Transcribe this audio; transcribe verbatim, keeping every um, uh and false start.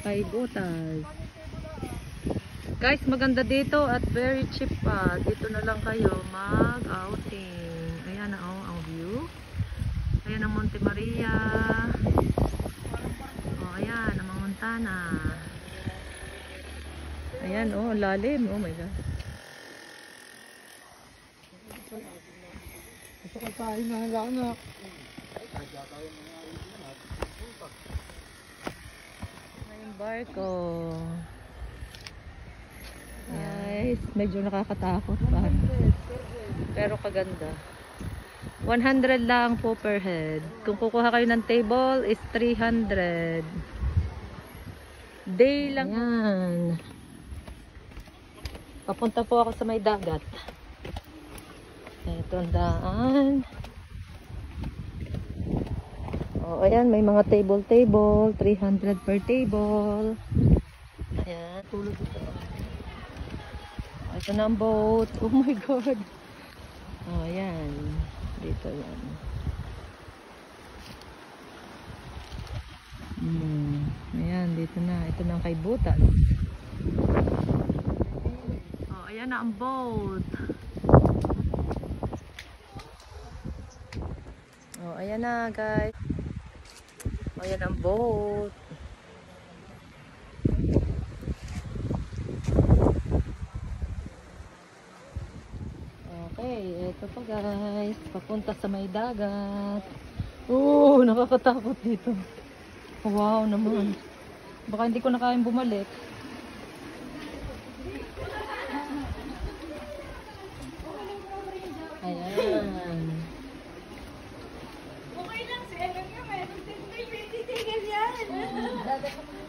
Kaibutas. Guys, maganda dito at very cheap pa. Dito na lang kayo mag-outing. Ayan na oh, ang view. Ayan ang Monte Maria. Oh, ayan ang mga Montana. Ayan oh, lalim. Oh my god. Gusto ko tayo na lang. Yung barko. Guys, medyo nakakatakot pa. Pero kaganda. one hundred lang po per head. Kung kukuha kayo ng table is three hundred. Day lang yan. Papunta po ako sa may dagat. Ito ang daan. O, ayan, may mga table-table. three hundred per table. Ayan. Tulog ito. Ito na ang boat. Oh my god. O, ayan. Dito yan. Hmm. Ayan, dito na. Ito na ang Kaibutas. O, ayan na ang boat. O, ayan na guys. O, ayan ang boat. Okay, ito pa guys. Papunta sa may dagat. Oh, nakakatakot dito. Wow naman. Baka hindi ko na kayang bumalik. Ayan. Okay lang, si Aaron nga, meron din may titigil yan.